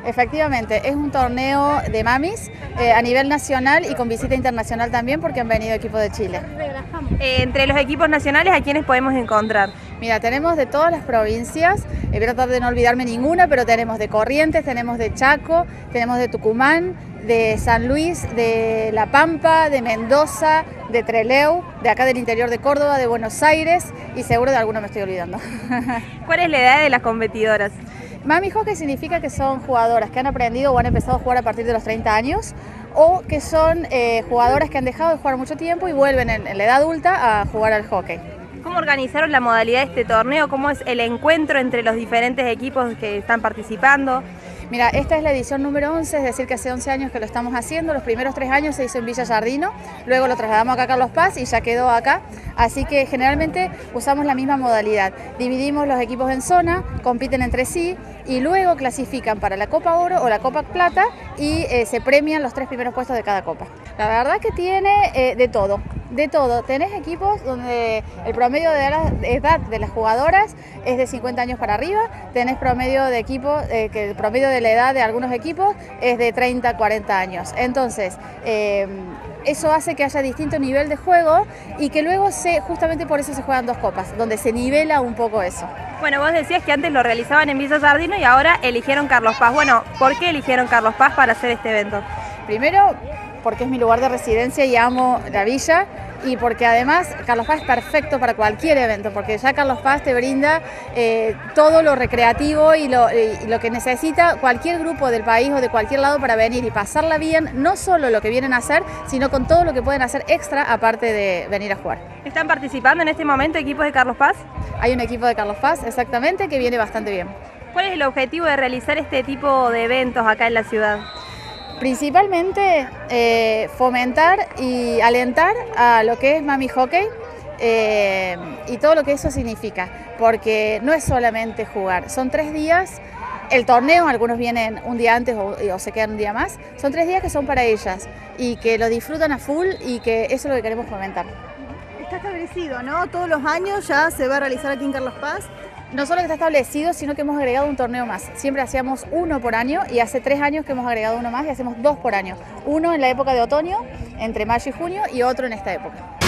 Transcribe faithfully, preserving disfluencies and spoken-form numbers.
Efectivamente, es un torneo de mamis eh, a nivel nacional y con visita internacional también porque han venido equipos de Chile. Eh, entre los equipos nacionales, ¿a quiénes podemos encontrar? Mira, tenemos de todas las provincias, eh, voy a tratar de no olvidarme ninguna, pero tenemos de Corrientes, tenemos de Chaco, tenemos de Tucumán, de San Luis, de La Pampa, de Mendoza, de Trelew, de acá del interior de Córdoba, de Buenos Aires y seguro de alguno me estoy olvidando. ¿Cuál es la edad de las competidoras? Mami hockey significa que son jugadoras que han aprendido o han empezado a jugar a partir de los treinta años o que son eh, jugadoras que han dejado de jugar mucho tiempo y vuelven en, en la edad adulta a jugar al hockey. ¿Cómo organizaron la modalidad de este torneo? ¿Cómo es el encuentro entre los diferentes equipos que están participando? Mira, esta es la edición número once, es decir que hace once años que lo estamos haciendo. Los primeros tres años se hizo en Villa Giardino, luego lo trasladamos acá a Carlos Paz y ya quedó acá. Así que generalmente usamos la misma modalidad. Dividimos los equipos en zona, compiten entre sí y luego clasifican para la Copa Oro o la Copa Plata y eh, se premian los tres primeros puestos de cada copa. La verdad que tiene eh, de todo. De todo, tenés equipos donde el promedio de edad de las jugadoras es de cincuenta años para arriba, tenés promedio de equipos, eh, que el promedio de la edad de algunos equipos es de treinta, cuarenta años. Entonces, eh, eso hace que haya distinto nivel de juego y que luego se, justamente por eso se juegan dos copas, donde se nivela un poco eso. Bueno, vos decías que antes lo realizaban en Villa Giardino y ahora eligieron Carlos Paz. Bueno, ¿por qué eligieron Carlos Paz para hacer este evento? Primero, porque es mi lugar de residencia y amo la villa, y porque además Carlos Paz es perfecto para cualquier evento, porque ya Carlos Paz te brinda eh, todo lo recreativo y lo, y lo que necesita cualquier grupo del país o de cualquier lado para venir y pasarla bien, no solo lo que vienen a hacer, sino con todo lo que pueden hacer extra aparte de venir a jugar. ¿Están participando en este momento equipos de Carlos Paz? Hay un equipo de Carlos Paz, exactamente, que viene bastante bien. ¿Cuál es el objetivo de realizar este tipo de eventos acá en la ciudad? Principalmente eh, fomentar y alentar a lo que es Mami Hockey eh, y todo lo que eso significa, porque no es solamente jugar, son tres días, el torneo, algunos vienen un día antes o, o se quedan un día más, son tres días que son para ellas y que lo disfrutan a full y que eso es lo que queremos fomentar. Está establecido, ¿no? Todos los años ya se va a realizar aquí en Carlos Paz. No solo que está establecido, sino que hemos agregado un torneo más. Siempre hacíamos uno por año y hace tres años que hemos agregado uno más y hacemos dos por año. Uno en la época de otoño, entre mayo y junio, y otro en esta época.